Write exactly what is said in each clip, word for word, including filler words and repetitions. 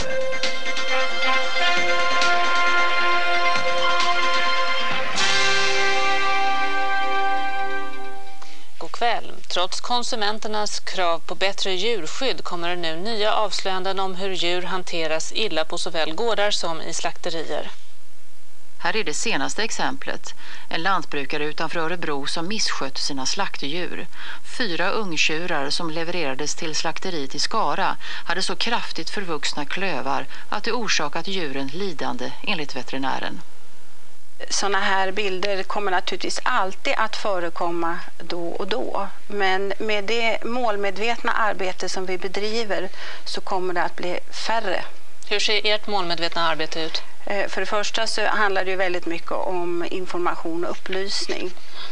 Kväll. Trots konsumenternas krav på bättre djurskydd kommer det nu nya avslöjanden om hur djur hanteras illa på såväl gårdar som i slakterier. Här är det senaste exemplet. En lantbrukare utanför Örebro som misskötte sina slaktdjur. Fyra ungtjurar som levererades till slakteriet i Skara hade så kraftigt förvuxna klövar att det orsakat djuren lidande enligt veterinären. Sådana här bilder kommer naturligtvis alltid att förekomma då och då. Men med det målmedvetna arbete som vi bedriver så kommer det att bli färre. Hur ser ert målmedvetna arbete ut? För det första så handlar det ju väldigt mycket om information och upplysning.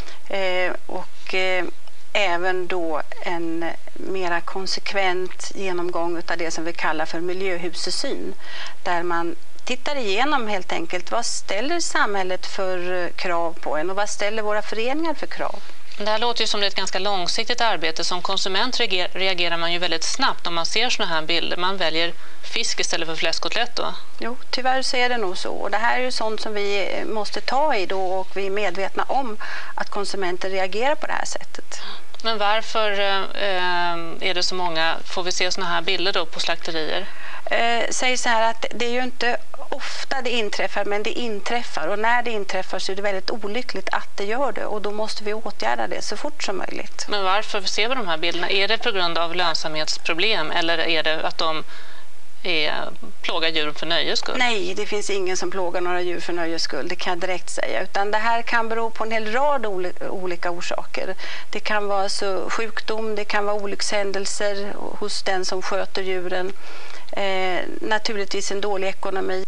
Och även då en mera konsekvent genomgång av det som vi kallar för miljöhusesyn. Där man tittar igenom helt enkelt vad ställer samhället för krav på en och vad ställer våra föreningar för krav. Det här låter ju som ett ganska långsiktigt arbete. Som konsument reagerar man ju väldigt snabbt om man ser såna här bilder. Man väljer fisk istället för fläskkotlett då. Jo, tyvärr så är det nog så. Och det här är ju sånt som vi måste ta i då och vi är medvetna om att konsumenter reagerar på det här sättet. Men varför eh, är det så många, får vi se såna här bilder då på slakterier? Eh, säg så här att det är ju inte ofta det inträffar, men det inträffar. Och när det inträffar så är det väldigt olyckligt att det gör det. Och då måste vi åtgärda det så fort som möjligt. Men varför ser vi de här bilderna? Är det på grund av lönsamhetsproblem eller är det att de är, plågar djur för nöjes skull? Nej, det finns ingen som plågar några djur för nöjes skull, det kan jag direkt säga. Utan det här kan bero på en hel rad olika orsaker. Det kan vara så sjukdom, det kan vara olyckshändelser hos den som sköter djuren. Eh, naturligtvis en dålig ekonomi.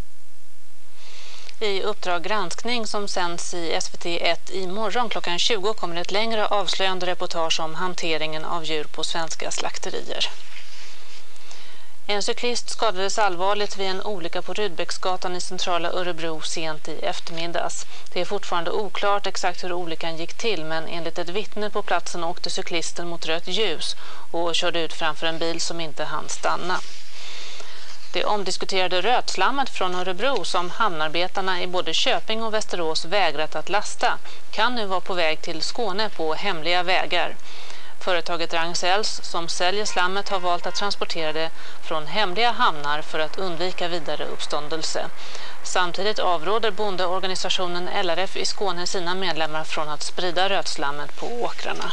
I Uppdrag granskning som sänds i S V T ett imorgon klockan tjugo kommer ett längre avslöjande reportage om hanteringen av djur på svenska slakterier. En cyklist skadades allvarligt vid en olycka på Rydbäcksgatan i centrala Örebro sent i eftermiddags. Det är fortfarande oklart exakt hur olyckan gick till, men enligt ett vittne på platsen åkte cyklisten mot rött ljus och körde ut framför en bil som inte hann stanna. Det omdiskuterade rötslammet från Örebro som hamnarbetarna i både Köping och Västerås vägrat att lasta kan nu vara på väg till Skåne på hemliga vägar. Företaget Ragn-Sells som säljer slammet har valt att transportera det från hemliga hamnar för att undvika vidare uppståndelse. Samtidigt avråder bondeorganisationen L R F i Skåne sina medlemmar från att sprida rötslammet på åkrarna.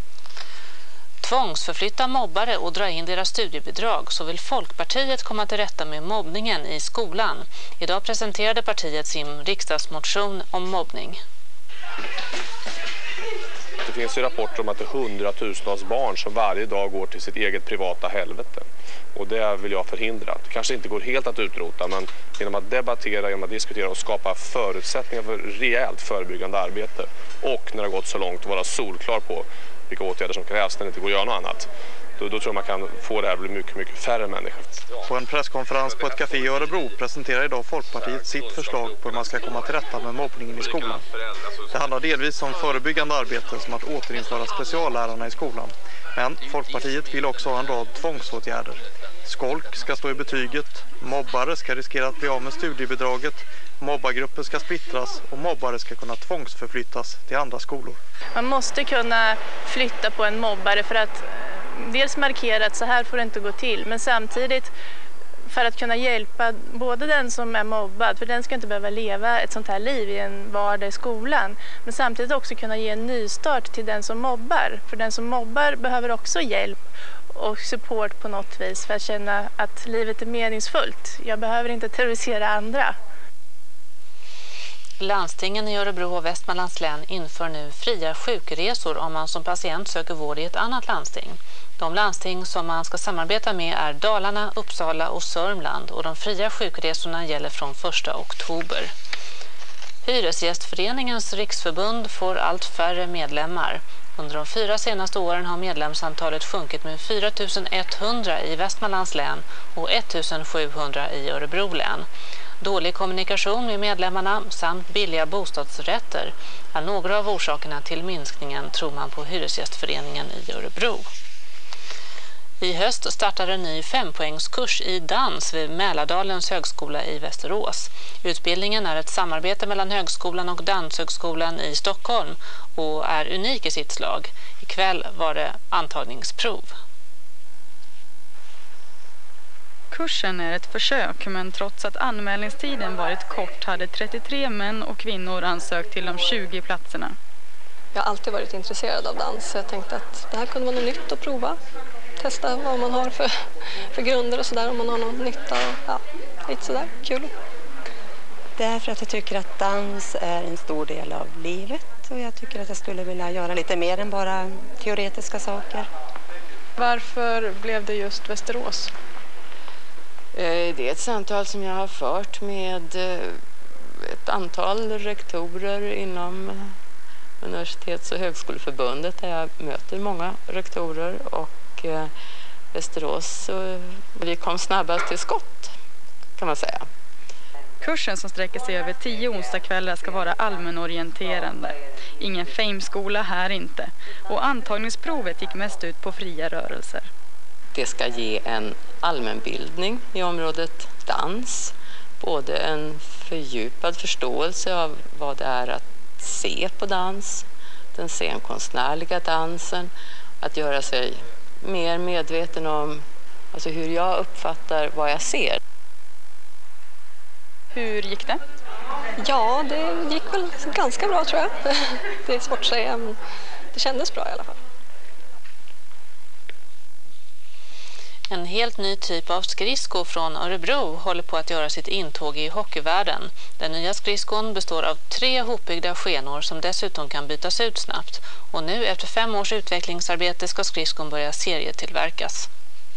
Tvångsförflytta mobbare och dra in deras studiebidrag, så vill Folkpartiet komma till rätta med mobbningen i skolan. Idag presenterade partiet sin riksdagsmotion om mobbning. Det finns ju rapporter om att det är hundratusentals barn som varje dag går till sitt eget privata helvete. Och det vill jag förhindra. Det kanske inte går helt att utrota, men genom att debattera, genom att diskutera och skapa förutsättningar för rejält förebyggande arbete och när det har gått så långt vara solklar på vilka åtgärder som krävs när det inte går att göra något annat. Då, då tror jag man kan få det här att bli mycket, mycket färre människor. På en presskonferens på ett café i Örebro presenterar idag Folkpartiet sitt förslag på hur man ska komma till rätta med mobbningen i skolan. Det handlar delvis om förebyggande arbete som att återinföra speciallärarna i skolan. Men Folkpartiet vill också ha en rad tvångsåtgärder. Skolk ska stå i betyget, mobbare ska riskera att bli av med studiebidraget, mobbargrupper ska splittras och mobbare ska kunna tvångsförflyttas till andra skolor. Man måste kunna flytta på en mobbare för att dels markera att så här får det inte gå till, men samtidigt för att kunna hjälpa både den som är mobbad, för den ska inte behöva leva ett sånt här liv i en vardag i skolan, men samtidigt också kunna ge en nystart till den som mobbar, för den som mobbar behöver också hjälp och support på något vis för att känna att livet är meningsfullt. Jag behöver inte terrorisera andra. Landstingen i Örebro och Västmanlands län inför nu fria sjukresor om man som patient söker vård i ett annat landsting. De landsting som man ska samarbeta med är Dalarna, Uppsala och Sörmland och de fria sjukresorna gäller från första oktober. Hyresgästföreningens riksförbund får allt färre medlemmar. Under de fyra senaste åren har medlemsantalet sjunkit med fyra tusen etthundra i Västmanlands län och ett tusen sjuhundra i Örebro län. Dålig kommunikation med medlemmarna samt billiga bostadsrätter är några av orsakerna till minskningen, tror man på Hyresgästföreningen i Örebro. I höst startar en ny fempoängskurs i dans vid Mälardalens högskola i Västerås. Utbildningen är ett samarbete mellan högskolan och Danshögskolan i Stockholm och är unik i sitt slag. Ikväll var det antagningsprov. Kursen är ett försök, men trots att anmälningstiden varit kort hade trettiotre män och kvinnor ansökt till de tjugo platserna. Jag har alltid varit intresserad av dans, så jag tänkte att det här kunde vara något nytt att prova. Testa vad man har för, för grunder och sådär, om man har någon nytta och ja, lite sådär, kul. Det är för att jag tycker att dans är en stor del av livet och jag tycker att jag skulle vilja göra lite mer än bara teoretiska saker. Varför blev det just Västerås? Det är ett samtal som jag har fört med ett antal rektorer inom Universitets- och högskoleförbundet där jag möter många rektorer och Västerås. Vi kom snabbast till skott kan man säga. Kursen som sträcker sig över tio onsdagskvällar ska vara allmänorienterande. Ingen fame-skola här inte. Och antagningsprovet gick mest ut på fria rörelser. Det ska ge en allmänbildning i området dans. Både en fördjupad förståelse av vad det är att se på dans. Den scenkonstnärliga dansen. Att göra sig mer medveten om alltså hur jag uppfattar vad jag ser. Hur gick det? Ja, det gick väl ganska bra tror jag. Det är svårt att säga, men det kändes bra i alla fall. En helt ny typ av skridsko från Örebro håller på att göra sitt intåg i hockeyvärlden. Den nya skridskon består av tre hopbyggda skenor som dessutom kan bytas ut snabbt. Och nu efter fem års utvecklingsarbete ska skridskon börja serietillverkas.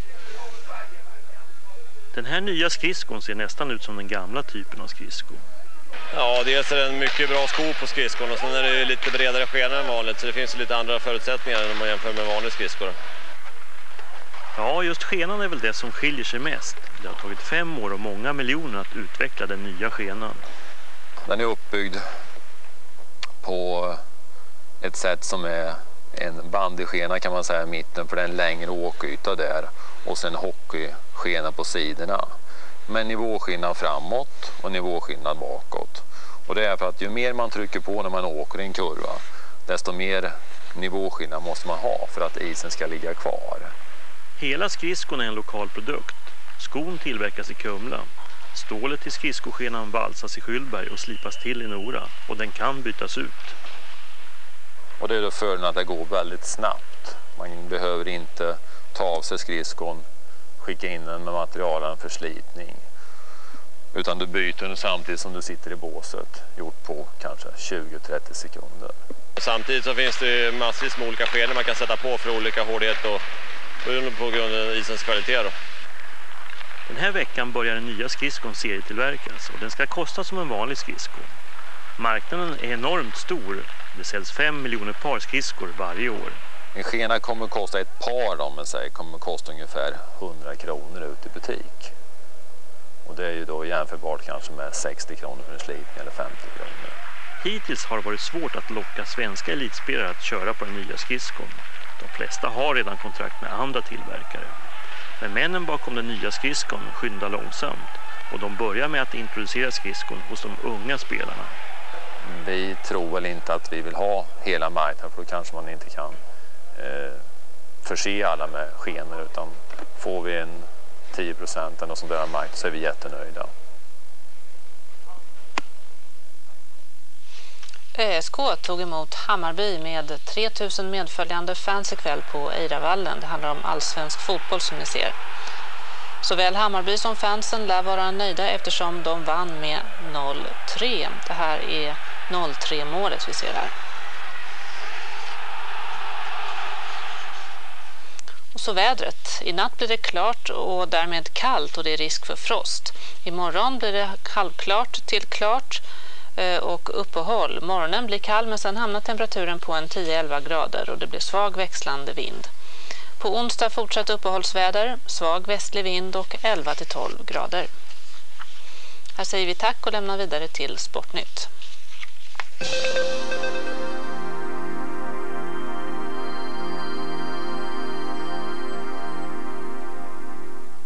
Den här nya skridskon ser nästan ut som den gamla typen av skridsko. Ja, dels är det en mycket bra sko på skridskon och sen är det lite bredare skena än vanligt så det finns lite andra förutsättningar än om man jämför med vanlig skridskor. Ja, just skenan är väl det som skiljer sig mest. Det har tagit fem år och många miljoner att utveckla den nya skenan. Den är uppbyggd på ett sätt som är en bandyskena kan man säga i mitten för den längre åkyta där och sen hockeyskena på sidorna. Men nivåskillnad framåt och nivåskillnad bakåt. Och det är för att ju mer man trycker på när man åker i en kurva desto mer nivåskillnad måste man ha för att isen ska ligga kvar. Hela skridskon är en lokal produkt. Skon tillverkas i Kumla. Stålet till skridskoskenan valsas i Skyllberg och slipas till i Nora och den kan bytas ut. Och det är då fördelen att det går väldigt snabbt. Man behöver inte ta av sig skridskon, skicka in den med materialen för slitning. Utan du byter den samtidigt som du sitter i båset, gjort på kanske tjugo till trettio sekunder. Samtidigt så finns det massvis med olika skenor man kan sätta på för olika hårdhet och på grund av isens kvalitet då. Den här veckan börjar den nya skridskon serietillverkas och den ska kosta som en vanlig skridsko. Marknaden är enormt stor. Det säljs fem miljoner par skridskor varje år. En skena kommer att kosta ett par om man säger kommer att kosta ungefär hundra kronor ut i butik. Och det är ju då jämförbart kanske med sextio kronor för en slipning eller femtio kronor. Hittills har det varit svårt att locka svenska elitspelare att köra på den nya skridskon. De flesta har redan kontrakt med andra tillverkare. Men männen bakom den nya skridskon skyndar långsamt och de börjar med att introducera skridskon hos de unga spelarna. Vi tror väl inte att vi vill ha hela marknaden för då kanske man inte kan eh, förse alla med skenor utan får vi en tio procent eller sånt där marknad så är vi jättenöjda. ÖSK tog emot Hammarby med tre tusen medföljande fans ikväll på Eiravallen. Det handlar om allsvensk fotboll som ni ser. Såväl Hammarby som fansen lär vara nöjda eftersom de vann med noll tre. Det här är noll tre målet vi ser här. Och så vädret. I natt blir det klart och därmed kallt och det är risk för frost. Imorgon blir det halvklart till klart och uppehåll. Morgonen blir kall men sen hamnar temperaturen på en tio till elva grader och det blir svag växlande vind. På onsdag fortsatt uppehållsväder, svag västlig vind och elva till tolv grader. Här säger vi tack och lämnar vidare till Sportnytt.